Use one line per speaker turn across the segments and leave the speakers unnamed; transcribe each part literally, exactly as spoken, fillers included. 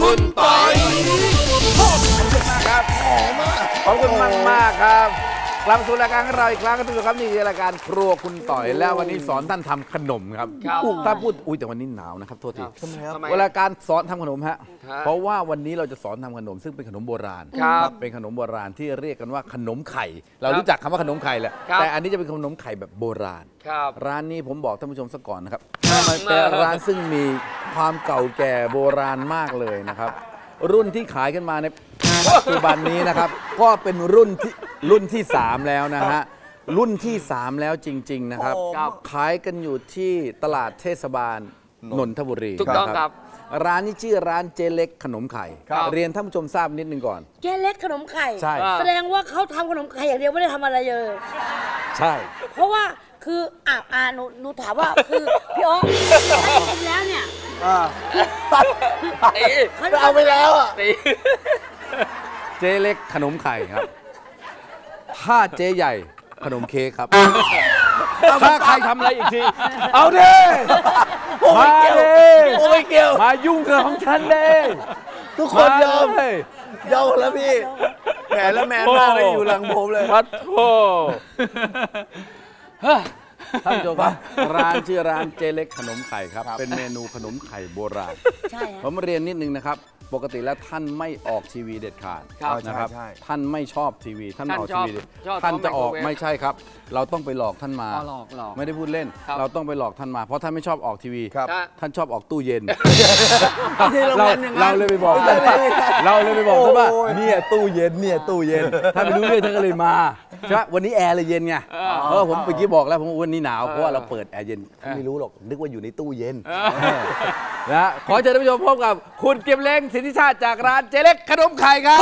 คุณปอยขอบคุณมากครับขอบคุณมากมากครับกลับมาสู่รายการของเราอีกครั้งครับทุกท่านครับนี่คือรายการครัวคุณต่อยแล้ววันนี้สอนท่านทำขนมครับถ้าพูดอุ้ยแต่วันนี้หนาวนะครับโทษทีเวลาการสอนทำขนมฮะเพราะว่าวันนี้เราจะสอนทำขนมซึ่งเป็นขนมโบราณเป็นขนมโบราณที่เรียกกันว่าขนมไข่เรารู้จักคำว่าขนมไข่แหละแต่อันนี้จะเป็นขนมไข่แบบโบราณร้านนี้ผมบอกท่านผู้ชมสักก่อนนะครับเป็นร้านซึ่งมีความเก่าแก่โบราณมากเลยนะครับรุ่นที่ขายกันมาในปัจจุบันนี้นะครับก็เป็นรุ่นที่รุ่นที่สามแล้วนะฮะรุ่นที่สามแล้วจริงๆนะครับขายกันอยู่ที่ตลาดเทศบาลนนทบุรีถูกต้องครับร้านนี้ชื่อร้านเจเล็กขนมไข่เรียนท่านผู้ชมทราบนิดนึงก่อน
เจเล็กขนมไข่
ใช่
แสดงว่าเขาทำขนมไข่อย่างเดียวไม่ได้ทำอะไรเลย
ใช่
เพราะว่าคืออ่าอ่าหนูหนูถามว่าคือพี่อ๋อจริงแล้วเนี่ย
เขาเอาไปแล้วอ่ะ
เจ๊เล็กขนมไข่ครับถ้าเจ๊ใหญ่ขนมเค้กครับถ้าใครทำอะไรอีกทีเอาเด้มาเด้
โอ้ยเกี่ยว
มายุ่งกับของฉันเด้
ทุกคนยอมยอมแล้วพี่แหมแล้วแมนมากเลยอยู่หลังผมเลย
พัดโธท่านผู้ชมครับร้านชื่อร้านเจเล็กขนมไข่ครับเป็นเมนูขนมไข่โบราณผมเรียนนิดนึงนะครับปกติแล้วท่านไม่ออกทีวีเด็ดขาดนะครับท่านไม่ชอบทีวีท่านออกทีวีท่านจะออกไม่ใช่ครับเราต้องไปหลอกท่านมาไม่ได้พูดเล่นเราต้องไปหลอกท่านมาเพราะท่านไม่ชอบออกทีวีท่านชอบออกตู้เย็นเราเราเลยไปบอกเราเลยไปบอกท่านว่าเนี่ยตู้เย็นเนี่ยตู้เย็นท่านไม่รู้เรื่องท่านก็เลยมาใช่ไหมวันนี้แอร์เลยเย็นไงเออผมเมื่อกี้บอกแล้วผมวันนี้หนาวเพราะว่าเราเปิดแอร์เย็นไม่รู้หรอกนึกว่าอยู่ในตู้เย็นนะขอเชิญท่านผู้ชมพบกับคุณเกียมเล้งสิทธิชาติจากร้านเจเล็กขนมไข่ครับ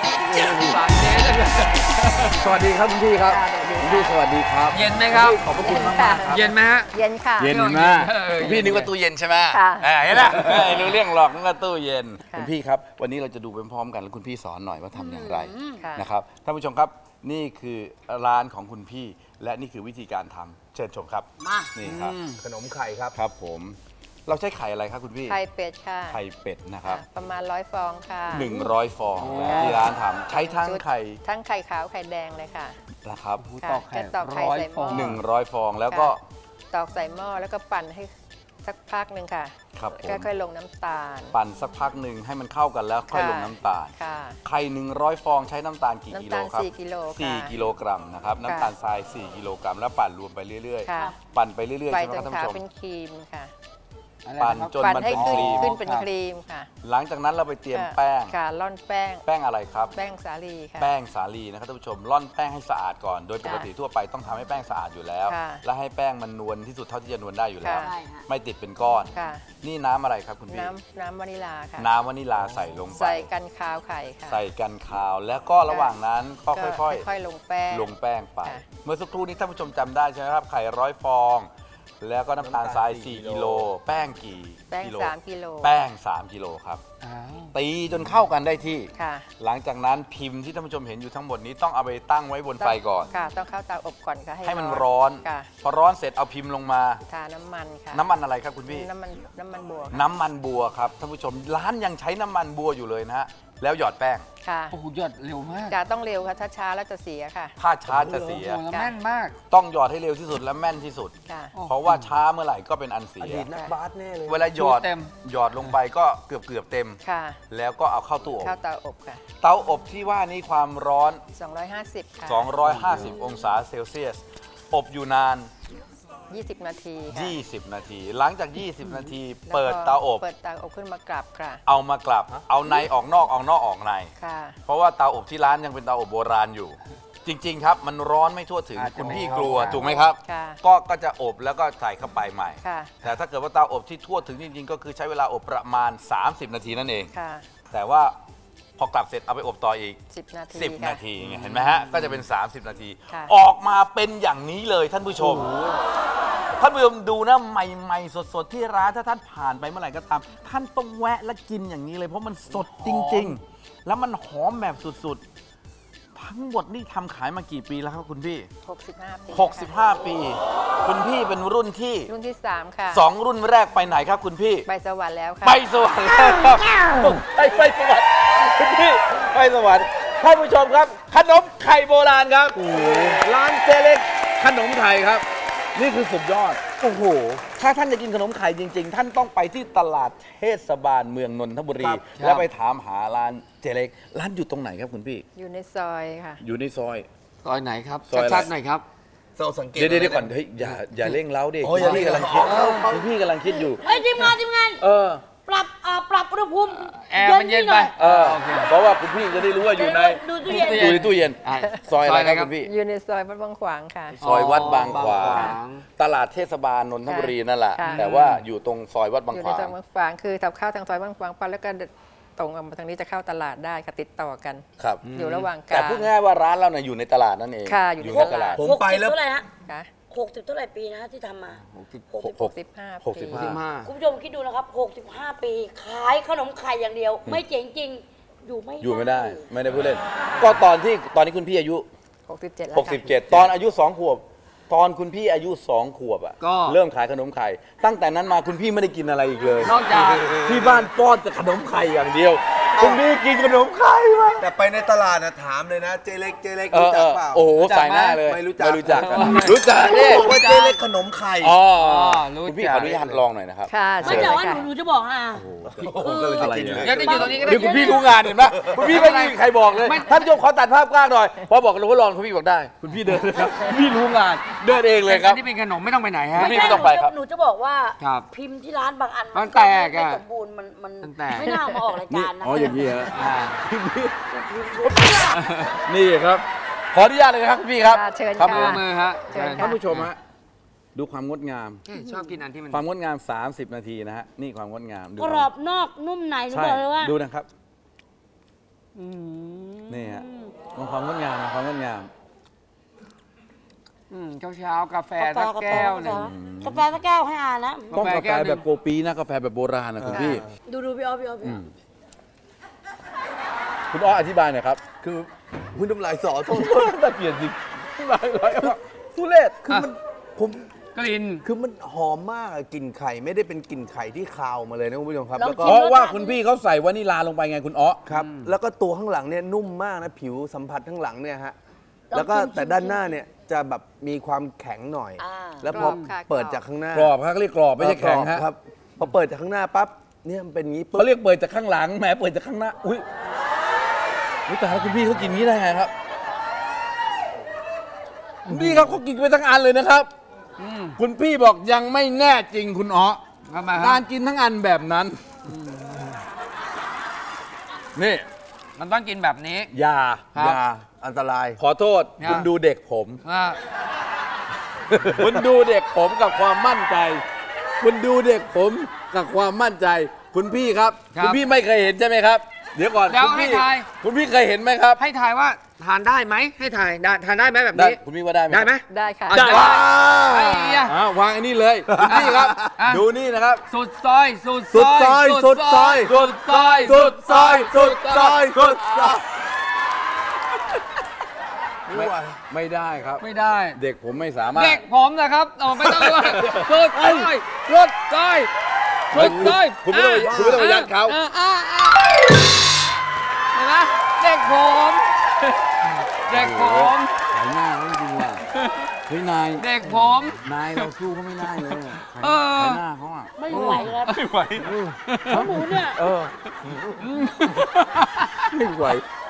สวัสดีครับคุณพี่ครับคุณพี่สวัสดีครับ
เย็นไหมครับ
ขอบพระคุณมากครับ
เย็นไหมฮะ
เย็นค่ะ
เย็นมากพี่นึกว่าตู้เย็นใช่ไหมเห็นไหมรู้เรื่องหรอกนึกว่าตู้เย็นคุณพี่ครับวันนี้เราจะดูไปพร้อมกันแล้วคุณพี่สอนหน่อยว่าทำอย่างไรนะครับท่านผู้ชมครับนี่คือร้านของคุณพี่และนี่คือวิธีการทำเชิญชมครับนี่ครับ
ขนมไข่ครับ
ครับผมเราใช้ไข่อะไรครับคุณพี่
ไข่เป็ดค่ะ
ไข่เป็ดนะครับ
ประมาณร้อยฟองค่ะ
หนึ่งร้อยฟองที่ร้านทำใช้ทั้งไข่
ทั้งไข่ขาวไข่แดงเลยค่ะ
นะครับ
ตอกไข่ตอกไข่ใส่หม้อ
หนึ่งร้อยฟองแล้วก็
ตอกใส่หม้อแล้วก็ปั่นให้สักพักหนึ่งค่ะ
ครับ
ค่อยๆลงน้ำตาล
ปั่นสักพักหนึ่งให้มันเข้ากันแล้วค่อยลงน้ำตาลไข่หนึ่งร้อยฟองใช้น้ำตาลกี่กิโลครับ
สี่กิโล
สี่กิโลกรัมนะครับน้ำตาลทรายสี่กิโลกรัมแล้วปั่นรวมไปเรื่อยๆปั่นไปเรื่อยๆใช่ไหมครับท่านผู้ชม
เป็นครีมค่ะ
ปั่นจนมันเป็นครีม
ขึ้นเป็นครีมค่ะ
หลังจากนั้นเราไปเตรียมแป้ง
ค่ะร่อนแป้ง
แป้งอะไรครับ
แป้งสาลีค่ะ
แป้งสาลีนะครับท่านผู้ชมร่อนแป้งให้สะอาดก่อนโดยปกติทั่วไปต้องทำให้แป้งสะอาดอยู่แล้วและให้แป้งมันนวลที่สุดเท่าที่จะนวลได้อยู่แล้วไม่ติดเป็นก้อนนี่น้ำอะไรครับคุณพี่
น้ำน้ำวานิลาค่ะ
น้ำวานิลาใส่ลงไป
ใส่กันคาวไข่ค่ะ
ใส่กันคาวแล้วก็ระหว่างนั้นก็ค่อย
ๆลงแป้ง
ลงแป้งไปเมื่อสักครู่นี้ท่านผู้ชมจำได้ใช่ไหมครับไข่ร้อยฟองแล้วก็น้ำตาลทรายสี่กิโลแป้งกี่
กิโลแป้งสามกิโล
แป้งสามกิโลครับตีจนเข้ากันได้ที่หลังจากนั้นพิมพ์ที่ท่านผู้ชมเห็นอยู่ทั้งหมดนี้ต้องเอาไปตั้งไว้บนไฟก่อน
ค่ะต้องเข้าเตาอบก่อนค่ะ
ให้มันร้อนพอร้อนเสร็จเอาพิมพ์ลงมา
ทาน้ำมันค่ะ
น้ำมันอะไรครับคุณพี่
น้ำมันน้ำมันบัว
น้ำมันบัวครับท่านผู้ชมร้านยังใช้น้ำมันบัวอยู่เลยนะฮะแล้วหยอดแป้ง
ค่ะ
โอ้โหหยอดเร็วมาก
จะต้องเร็วค่ะถ้าช้าแล้วจะเสียค่ะ
ถ้าช้าจะเสีย
แม่นมาก
ต้องหยอดให้เร็วที่สุดและแม่นที่สุดเพราะว่าช้าเมื่อไหร่ก็เป็นอันเสีย
นักบาสแน่เลย
เวลาหยอดหยอดลงไปก็เกือบเกือบเต็มแล้วก็เอาเข้าตู้อบ
เข้าเตาอบค่ะ
เตาอบที่ว่านี้ความร้อน
สองร้อยห้าสิบค่ะ
สองร้อยห้าสิบองศาเซลเซียสอบอยู่นาน
ยี่สิบนาที
ยี่สิบนาทีหลังจากยี่สิบนาทีเปิดเตาอบ
เปิดเตาอบขึ้นมากลับค่ะ
เอามากลับเอาในออกนอกเอานอกออกในค่ะเพราะว่าเตาอบที่ร้านยังเป็นเตาอบโบราณอยู่จริงๆครับมันร้อนไม่ทั่วถึงคุณพี่กลัวถูกไหมครับก็ก็จะอบแล้วก็ใส่เข้าไปใหม่แต่ถ้าเกิดว่าเตาอบที่ทั่วถึงจริงๆก็คือใช้เวลาอบประมาณสามสิบนาทีนั่นเองแต่ว่าพอกลับเสร็จเอาไปอบต่ออีก
สิบนาที
สิบนาทีเห็นไหมฮะก็จะเป็นสามสิบนาทีออกมาเป็นอย่างนี้เลยท่านผู้ชมท่านผู้ชมดูนะใหม่ๆสดๆที่ร้านถ้าท่านผ่านไปเมื่อไหร่ก็ตามท่านต้องแวะและกินอย่างนี้เลยเพราะมันสดจริงๆแล้วมันหอมแบบสุดๆทั้งหมดนี่ทำขายมากี่ปีแล้วครับคุณพี่
หกสิบห้าปี
หกสิบห้าปีคุณพี่เป็นรุ่นที่
รุ่นที่สามค่ะ
สองรุ่นแรกไปไหนครับคุณพี่
ไปสวรรค์แล้วค่ะ
ไปสวรรค์แล้วครับไปไปสวรรค์คุณพี่ไปสวรรค์ท่านผู้ชมครับ ขนมไข่โบราณครับร้านเจเล็กขนมไข่ครับ นี่คือสุดยอดโอ้โหถ้าท่านจะกินขนมไข่จริง ๆ ท่านต้องไปที่ตลาดเทศบาลเมืองนนทบุรี แล้วไปถามหาร้านเจเล็กร้านอยู่ตรงไหนครับคุณพี่
อยู่ในซอยค่ะ
อยู่ในซอย
ซอยไหนครับ
ซอยอะไร
ชัดๆหน่อยครับ
เราสังเกต
เดี๋ยวเดี๋ยวก่อนเฮ้ยอย่าอย่าเร่งเล้าดิ
โอ้ยอย่าเร่ง
พี่กำลังคิดคุณพี่กำลังคิดอยู่
เฮ้ยทีมงานทีมงาน
เออ
ปรับอ่าปรับอุณหภูมิ
แอร์มันเย็นไป
เออเพราะว่าคุณพี่จะได้รู้ว่าอยู่ใน
ดูตู้เย็น
อยู่ในตู้เย็น
อ่ะ
ซอยอะไร
ซอยอะไร
ค
ครั
รับบ คุณพี่
อยู่ในซอยวัดบางขวางค่ะ
ซอยวัดบางขวา
บาง
ง
ขวาง
ตลาดเทศบาลนนทบุรีนั่นแหละ
ค่ะ
แต่ว่าอยู่ตรงซอยวัดบาง
อยู่
ข
ใน
วา
ซอย
ง
บางขวางคือทับเข้าทางซอยบางขวางไปแล้วก็ตรงออกมาทางนี้จะเข้าตลาดได้ค่ะติดต่อกัน
ครับ
อยู่ระหว่างก
แต่
ลาง
พูดง่ายๆว่าร้านเราเนี่ยอยู่ในตลาดนั่นเอง
ค่ะอยู่ใน
ในต
ต
ลา
ลา
ด
ด
ผมไปแล้ว
หกสิบเท่าไหร่ฮะ
ค่ะ
หกสิบเท่าไหร่ปีนะที่ทำมา
หกสิบ
หก
หกสิบห้า
หกสิบห้า
ปี
ห้า
คุณผู้ชมคิดดูนะครับหกสิบห้าปี ขายขนมไข่อย่างเดียว ไม่เจ๋งจริง อยู่ไม่
อยู่ไม่ได้ไม่ได้พูดเล่น ก็ตอนที่ตอนนี้คุณพี่อายุ
หกสิบเจ็ดแล้ว
หกสิบเจ็ด
ค่ะ
ตอนอายุสองขวบ ตอนคุณพี่อายุสองขวบอ่ะ
ก็
เริ่มขายขนมไข่ ตั้งแต่นั้นมาคุณพี่ไม่ได้กินอะไรอีกเลย
นอกจาก
ที่บ้านป้อนแต่ขนมไข่อย่างเดียว คุณพี่กินขนมไข่มา
แต่ไปในตลาดนะถามเลยนะเจเล็กเจเล็ก
เอ
รู้
อ
จั
เอก อ
เปล่า
โอ้โห
รู้จัก
ใส่หน้า
ไหม
เลย
ไม่รู้จัก
ไม่รู้จักกันรู้จักดิ
บอกว่าเจเล็กขนมไข่
อ๋อ
รู้
คุณพี่
จัก
ขออนุญาตลองหน่อยนะครับ
ค่ะ
ไม่
เชิญ
แต่
เลย
ว่าหนู
ค่ะ
หนูจะบอกอ่ะ
อะไรเนี่ย
เดี๋ยวจะอยู่ตรงนี้ก็ได้
นี่คุณพี่รู้งานเห็นปะคุณพี่ไม่มีใครบอกเลย
ไม่
ท่านผู้ชมขอตัดภาพกล้างหน่อยพอบอกรู้ว่าลองคุณพี่บอกได้ คุณพี่เดินเลยครับคุณพี่รู้งานเดินเองเลยครับ
อันนี้เป็นขนมไม่ต้องไปไหนฮะ
ไม่
ไม่ใช่
ต้องไปครับ
หนูจะบอกว่า
ครับ
พิมพ์ที่ร้านบางอัน
มันแตก
ไม่
อะ
สมบูรณ์มันมัน
มันแตก
ไม่น่าเอามาออกรายการนะ
อ๋ออย่างนี้ฮะ
อ่า
นี่ครับ ขออนุญาตเลยนะครับคุณพี่ครับ
ค่ะเชิญ
ครับ
ค่ะ
ผ
มือ
ม
มือฮะ
เชิญค่ะ
ท่านผู้ชมฮะดูความงดงาม
เอ้ยชอบกินอันที่มัน
ความงดงาม สามสิบ นาทีนะฮะนี่ความงดงามดู
กรอบนอกนุ่มในหนู
ใช่
บอกเลยว่า
ดูนะครับนี่ฮะความงดงามความงดงาม
อืมเช้าๆกาแฟ
กาแฟ
สัก
กาแฟ
แก้วหนึ่ง
กาแฟสักแก้วให้อานะ
ต้องกาแฟ
กาแฟแก้วหนึ่ง
แบบโกปีนะกาแฟแบบโบราณนะคุณพี่
ดูดูพี่ออฟพี่ออฟพี่ออฟ
คุณอ้ออธิบายหน่อยครับ
คือคุณน้ำลายสอโทษ
แต่เปลี่ยนจริงหลายร้อยทุเรศ
คือมันผม
กลิ่น
คือมันหอมมากอะกลิ่นไข่ไม่ได้เป็นกลิ่นไข่ที่คาวมาเลยนะคุณผู้ชมครับ แล้วก็
เพราะว่าคุณพี่เขาใส่วานิลาลงไปไงคุณอ้อ
ครับ แล้วก็ตัวข้างหลังเนี่ยนุ่มมากนะผิวสัมผัสข้างหลังเนี่ยฮะแล้วก็แต่ด้านหน้าเนี่ยจะแบบมีความแข็งหน่อย
อ่า
แล้วพอก
รอบค่ะ
เปิดจากข้างหน้าก
รอบครับเขาเรียกกรอบไม่ใช่แข็งฮะ
ครับพอเปิดจากข้างหน้าปั๊บเนี่ยมันเป็นอย่างนี้ปุ๊บ
เขาเรียกเปิดจากข้างหลังแหมเปิดจากข้างหน้าอุ้ยอุ้ยแต่แล้วคุณพี่เขากินนี้ได้ไงครับคุณพี่เขาเขากินไปทั้งอันเลยนะครับ
อืม
คุณพี่บอกยังไม่แน่จริงคุณอ๋อ
ทำไมค
กา
รับ
รกินทั้งอันแบบนั้นนี่
มันต้องกินแบบนี้
อย่า
ครับ
อย่าอันตราย
ขอโทษ
อย่า
คุณดูเด็กผม
ว่า
คุณดูเด็กผมกับความมั่นใจ คุณดูเด็กผมกับความมั่นใจ คุณพี่ครับ คุณพี่ไม่เคยเห็นใช่ไหมครับ เดี๋ยวก่อน
เดี๋ยว
คุณพี่
ให้ทาย
คุณพี่เคยเห็นไหมครับ
ให้ทายว่าทานได้ไหมให้ทายได้ทานได้ไหมแบบ
ได้
นี้
คุณพี่ว่าได้ไหม
ได้ไหม
ได้ค่ะ
ได้
ว้า
ไอ้ยะ
อ้าววางอันนี้เลยคุณพี่ครับ
อ่ะ
ดูนี่นะครับ
สุดซอยสุด
สุดซอยสุดซอย
สุดซอย
สุดซอยสุดซอยสุดซอย
ไม่ไม่ได้ครับ
ไม่ได้
เด็กผมไม่สามารถ
เด็กผมนะครับโอ้ไม่ต้องว่าสุดซอยสุดซอยสุดซอย
คุณไม่ต้องคุณไม่ต้องไปยัดเขา
อ่อ่อ่อ่เห็นไหมเด็กผม เด็กผม
ขายหน้าเขาจริงๆว่ะเฮ้ยนาย
เด็กผม
นายเราสู้เขาไม่ได้เลยอะขาย
เออ
ขายหน้าเขาอ่ะ
ไม่ไหวครับ
ไม่ไหว
เพราะหนูเนี่ย
เออไม่ไหว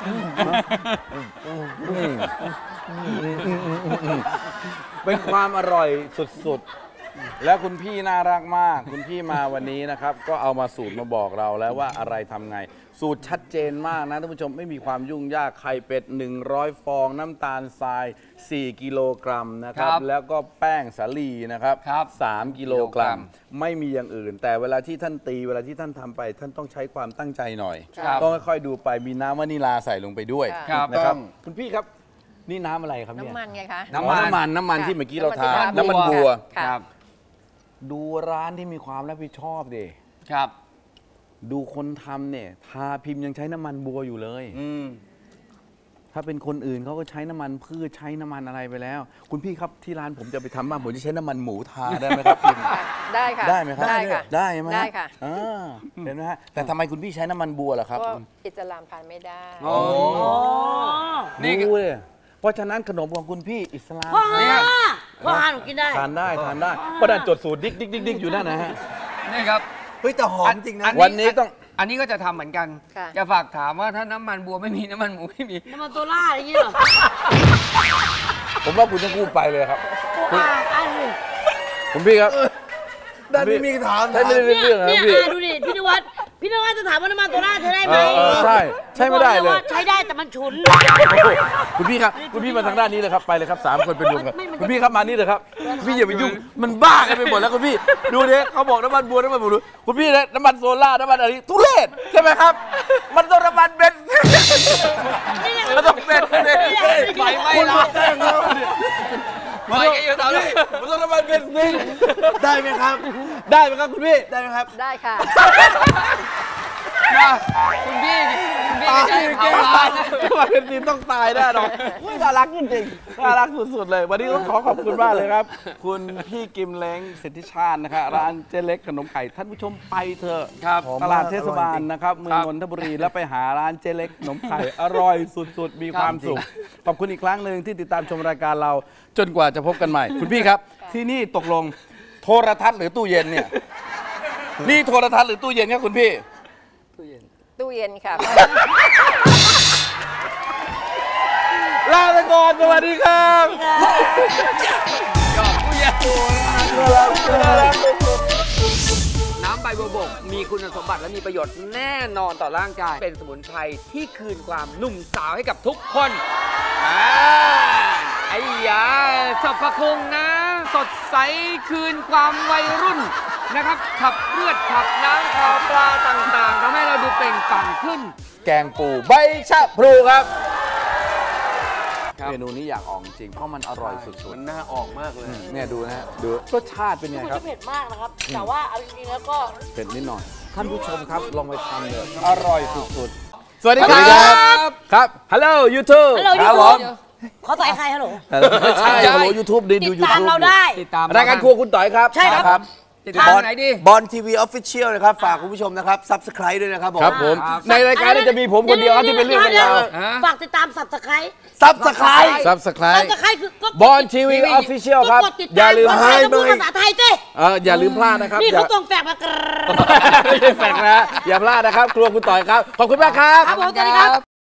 เป็นความอร่อยสุดๆ แล้วคุณพี่น่ารักมาก คุณพี่มาวันนี้นะครับ ก็เอามาสูตรมาบอกเราแล้วว่าอะไรทำไง สูตรชัดเจนมากนะท่านผู้ชมไม่มีความยุ่งยากไข่เป็ดหนึ่งร้อยฟองน้ำตาลทรายสี่กิโลกรัมนะครับ
ครับ
แล้วก็แป้งสาลีนะครับ
ครับ
สามกิโลกรัม
กิโลกรัม
ไม่มีอย่างอื่น แต่เวลาที่ท่านตีเวลาที่ท่านทำไป ท่านต้องใช้ความตั้งใจหน่อย
ครับ
ต้องค่อยๆดูไปมีน้ำวานิลาใส่ลงไปด้วย
ครับ
นะครับคุณพี่ครับนี่น้ำอะไรครับเนี่ย
น้ำมันไงคะ
น้ำมันน้ำมันน้ำมัน
ค่ะ
ที่เมื่อกี้เราทาน
น้ำมัน
น้ำมันบัว
ค่ะ
ครับ
ดูร้านที่มีความรับผิดชอบดิ
ครับ
ดูคนทำเนี่ยทาพิมพ์ยังใช้น้ำมันบัวอยู่เลย
อืม
ถ้าเป็นคนอื่นเขาก็ใช้น้ำมันพืชใช้น้ำมันอะไรไปแล้ว คุณพี่ครับที่ร้านผมจะไปทำบ้างผมจะใช้น้ำมันหมูทาได้ไหมครับกิน
ได้ค่ะ
ได้ไหมครับ
ได้ค่ะ
ได้ไหม
ได้ค่ะ
อ่าเห็นไหมฮะแต่ทำไมคุณพี่ใช้น้ำมันบัวล่ะครับ
ก็อิสลามทานไม่ได้
โอ้
อ๋อ
นี่ก็
ดูเลยเพราะฉะนั้นขนมของคุณพี่อิสลาม
พ่อ
เนี่
ฮาย พ่อฮาหนูกินได้
ทานได้ทานได้เพราะนั่นจดสูตรดิ๊กดิ๊กดิ๊กดิ๊กอยู่นั่นนะฮะ
นี่ครับ
เฮ้ยแต่หอมจริงนะ
วันนี้ต้อง
อันนี้ก็จะทำเหมือนกัน
ค่ะ
จะฝากถามว่าถ้าน้ำมันบัวไม่มีน้ำมันหมูไม่มี
น้ำมันตัวล่าอะไรอย่างเงี้ยเหรอ
ผมว่าคุณต้องพูดไปเลยครับ
ตัวอ่าอ่านเลย
คุณพี่ครับ
ด้านนี้มีถาม
ใช่ไม่ได้
เนี่ย
เรื่องนะ
เนี่ย
พี่
อ่าดูดิพี่นวัดพี่นวัดจะถามว่าน้ำมันตัวล่าใช้ได้ไหม
เออเออใช่ใช่ไม่ได้เลย
ว่าใช้ได้แต่มันฉุน
คุณพี่ครับคุณพี่มาทางด้านนี้เลยครับไปเลยครับสามคนเป็นรวมกัน
ไม่ไม่
คุณพี่ครับมานี่เลยครับพี่อย่าไปยุ่งมันบ้ากันไปหมดแล้วคุณพี่ดูดิเขาบอกน้ำมันบัวน้ำมันบัวคุณพี่นะน้ำมันโซล่าน้ำมันอะไรทุเรศใช่ไหมครับ มันต้องน้ำมันเบนซินมันต้องเบนซิน
ไฟไหม้
คุณ
ละ
มาแจ้งแล้วเนี่ย
ไฟกันอยู่ตอนนี้
มันต้องน้ำมันเบนซิน
ได้ไหมครับ
ได้ไหมครับคุณพี่ได้ไหมครับ
ได้ค่ะ
นะคุณพี่คุณพี่ไม่ใช่เผาร้านนะ
น้ำมันเบนซินต้องตายแน่นอนน่ารักจริงๆน่ารักสุดๆเลย วันนี้ต้องขอขอบคุณมากเลยครับ คุณพี่กิมเล้งสิทธิชาตินะครับร้านเจ๊เล็กขนมไข่ท่านผู้ชมไปเถอะ
ครับ
ตลาดเทศบาลนะครับเมืองนนทบุรีแล้วไปหาร้านเจ๊เล็กขนมไข่อร่อยสุดๆ มีความสุข ขอบคุณอีกครั้งหนึ่งที่ติดตามชมรายการเราจนกว่าจะพบกันใหม่ คุณพี่ครับ ที่นี่ตกลงโทรทัศน์หรือตู้เย็นเนี่ยนี่โทรทัศน์หรือตู้เย็นครับคุณพี่
ตู้เย็นค่ะ
ลาไปก่อนสวัสดีครับ
น้ำใบบัวบกมีคุณสมบัติและมีประโยชน์แน่นอนต่อร่างกาย เป็นสมุนไพรที่คืนความหนุ่มสาวให้กับทุกคนอ่าไอ้ยาสรรพคุณนะ สดใสคืนความวัยรุ่นนะครับ ขับเลือดขับน้ำขับปลาต่างๆทำให้เราดูเปล่งปลั่งขึ้น
แกงปูใบชะพลูครับ
ครับ
เมนูนี้อยากออกจริงเพราะมันอร่อยสุด
มันน่าออกมากเลย
ๆเนี่ยดูนะฮะดูรสชาติเป็นไง
มัน
ครั
จะ
บ
เผ็ดมากนะครับ แต่ว่าเอาจริงๆแล้วก็
เผ็ดนิดหน่อย ท่านผู้ชมครับ ลองไปทำเลยอร่อยสุดๆ สวัสดีครับ ครับฮัลโหลยูทูบ
ฮัลโหล
ครับผม
YouTube ขอใส่ใครฮัลโหล
ไม่ใช่ฮัลโหลยูทูบดีดู
ติด
ยู
ตาม
ทูบ
เราได้
ติดตาม
รายการครัวคุณต่อยครับ
ใช่ครับ
ติดตามไหนดี
บอลทีวีออฟฟิเชียลนะครับ ฝากคุณผู้ชมนะครับ ซับสไครต์ด้วยนะครับผม
ครับผม
ครับ
ในรายการนี้จะมีผมคนเดียวครับที่เป็นเรื่องเป็นราว
ฮะ
ฝากติดตามสับสไคร
ซับสไครต์
ซับสไคร
สับ
ต์
สไครคือกด
บอลทีวีออฟฟิเชียลครับ
กดติด
อย่า
ตาม
ลืม
ภาษา
ให้
พูด
เลย
ภาษาไทยเจ้
เอออย่าลืมพลาดนะครับ
นี่
อย่า
เขาตรงแฝกมากร
ไม่ใช่แฟกนะ อย่าพลาดนะครับ ครัวคุณต่อยครับ ขอบคุณมากครับ
ครับผมสวัสดีครับ